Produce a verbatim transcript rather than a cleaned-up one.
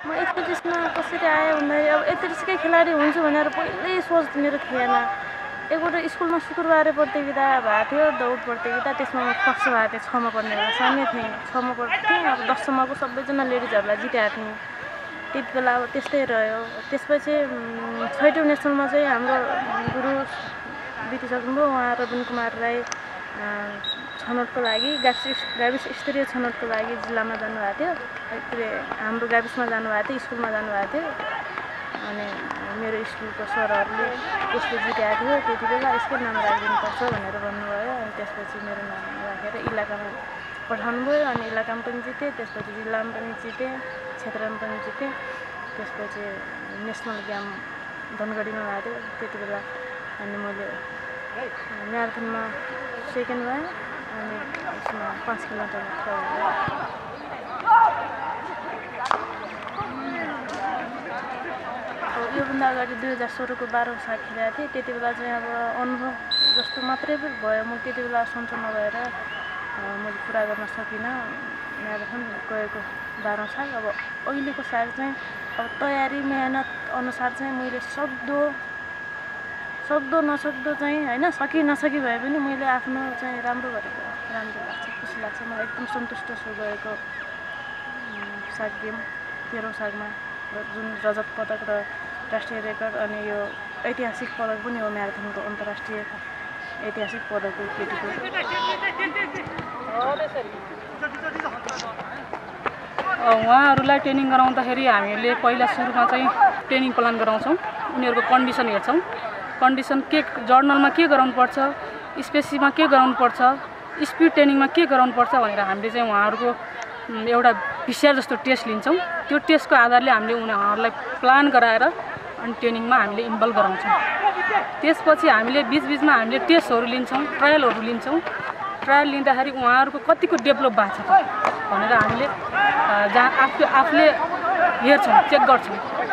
म एक्सपेक्टेसनमा कसरी आयो भन्दाखेरि अब यत्तिकै खेलाडी हुन्छु भनेर पहिल्यै सोच मेरो थिएन। एकपल्ट स्कुलमा शुक्रबारे प्रतियोगिता भएको थियो, दौड प्रतियोगिता, त्यसमा म फर्स्ट भएको थिएँ। छमा पढ्ने बेला सानै थिएँ, छमा पढ्थेँ। अब दससम्मको सबैजना लेडिजहरूलाई जिताएको थिएँ त्यति बेला। अब त्यस्तै रह्यो। त्यसपछि छैटौँ नेसनलमा चाहिँ हाम्रो गुरु बितिसक्नुभयो, उहाँ रविन कुमार राई छनौटको लागि गाविस गाविस स्तरीय छनौटको लागि जिल्लामा जानुभएको थियो। के हाम्रो गाविसमा जानुभएको थियो, स्कुलमा जानुभएको थियो। अनि मेरो स्कुलको सरहरूले यसले जिताएको थियो त्यति बेला, यसकै नाम राखिदिनुपर्छ भनेर भन्नुभयो। अनि त्यसपछि मेरो नाम राखेर इलाकामा पठाउनुभयो। अनि इलाकामा पनि जितेँ, त्यसपछि जिल्लामा पनि जितेँ, क्षेत्रमा पनि जितेँ। त्यसपछि नेसनल गेम धनगढीमा भएको थियो त्यति बेला। अनि मैले म्याराथनमा सेकेन्ड भएँ। अनि यसमा पाँच किलोमिटरमा थर्ड भएँ। योभन्दा अगाडि दुई हजार सोह्रको बाह्रौँ साल खेलेको थिएँ। त्यति बेला चाहिँ अब अनुभव जस्तो मात्रै भयो। म त्यति बेला सन्चो नभएर मैले पुरा गर्न सकिनँ म्याराथन गएको बाह्रौँ साल। अब अहिलेको साल चाहिँ अब तयारी मेहनत अनुसार चाहिँ मैले सक्दो सक्दो नसक्दो चाहिँ होइन, सकि नसकी भए पनि मैले आफ्नो चाहिँ राम्रो गरेको राम्रो लाग्छ, खुसी लाग्छ। मलाई एकदम सन्तुष्ट छु गएको साग गेम तेह्रौँ सागमा जुन रजत पदक र राष्ट्रिय रेकर्ड अनि यो ऐतिहासिक पदक पनि हो म्याराथनको अन्तर्राष्ट्रिय ऐतिहासिक पदक हो केटीको। उहाँहरूलाई ट्रेनिङ गराउँदाखेरि हामीले पहिला सुरुमा चाहिँ ट्रेनिङ प्लान गराउँछौँ। उनीहरूको कन्डिसन हेर्छौँ। कन्डिसन के जर्नलमा के गराउनुपर्छ, स्पेसीमा के गराउनुपर्छ, स्पिड ट्रेनिङमा के गराउनुपर्छ भनेर हामीले चाहिँ उहाँहरूको एउटा भिसिआर जस्तो टेस्ट लिन्छौँ। त्यो टेस्टको आधारले हामीले उनीहरूलाई प्लान गराएर अनि ट्रेनिङमा हामीले इन्भल्भ गराउँछौँ। त्यसपछि हामीले बिचबिचमा हामीले टेस्टहरू लिन्छौँ, ट्रायलहरू लिन्छौँ। ट्रायल लिँदाखेरि उहाँहरूको कतिको डेभलप भएको छ भनेर हामीले जहाँ आफू आफूले हेर्छौँ, चेक गर्छौँ।